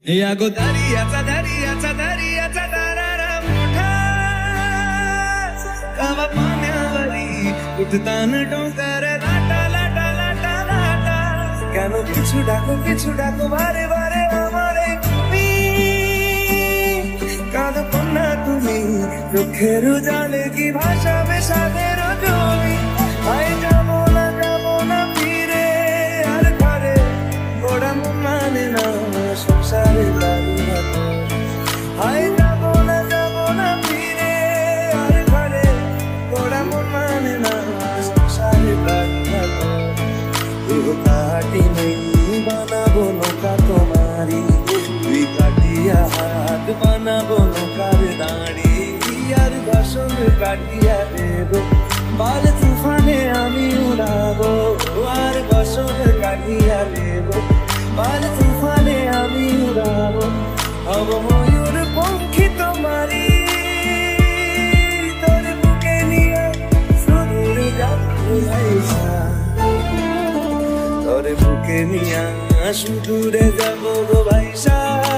या गो दरियाचा दरियाचा दरियाचा दरारा मोठा कावा पाण्यावरी उठताना डोंगर लाटा लाटा लाटा लाटा কেন কিছু ডাকো বারে বারে আমারে তুমি কাঁদো না তুমি চোখের জলে কি ভাষাবে সাদের জমি আই যাবো না ফিরে আর ঘরে গোড়া মন মানে না সংসারে লাগু না আই যাবো না ফিরে আর ঘরে গোড়া মন মানে না সংসারে লাগু না काटी नहीं बनाबो नौका तुम्हारी दुई काटिया हाथ बनाबो नौकार दाड़ी यार घासन काटिया देबो बाल तूफाने आमी उड़ाबो আর ঘাসন কাটিয়া দেবো বাল তুফানে আমি উড়াবো হব ময়ূর পঙ্খী তোমারি তোর বুকে নিয়ে সুদূরে যাবো ভাইসা তোরে বুকে নিয়া সুদূরে যাবো গো ভাইসা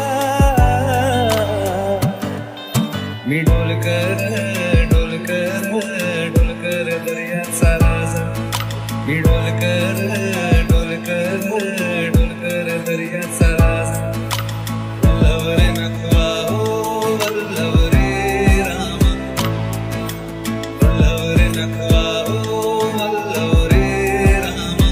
मी ढोलकर दर्याचा राजा मी ढोलकर दर्याचा राजा वल्लभ रे नखवा हो वल्लभ रे रामा वल्लभ रे नखवा हो वल्लभ रे रामा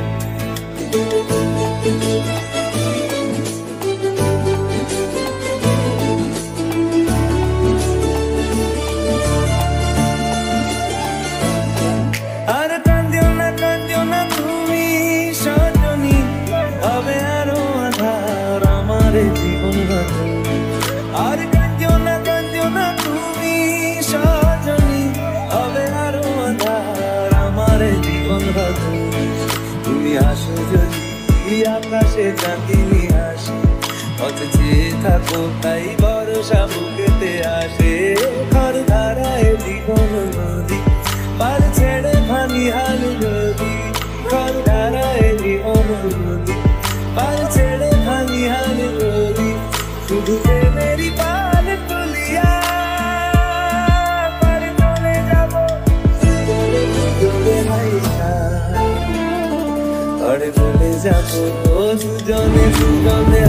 আর কান্দিও না তুমি সজনী হবে আরো আধার আমার জীবন বাঁধো আর কান্দিও না তুমি সজনী হবে আরো আধার আমার জীবন বাঁধো তুমি আসো যদি আকাশে চাঁদিনী আসে অথচে থাকো তাই ভরসা বুকেতে আসে ঘর ধারায় জীবন নদী পার ছেড়ে ভানি হাল যদি ঘর ধারায় জীবন নদী পার ছেড়ে ভানি হাল যদি শুধু মেরি পাল তুলিয়া পার চলে যাবো ভাইসা ঘরে চলে যাবো দুজনে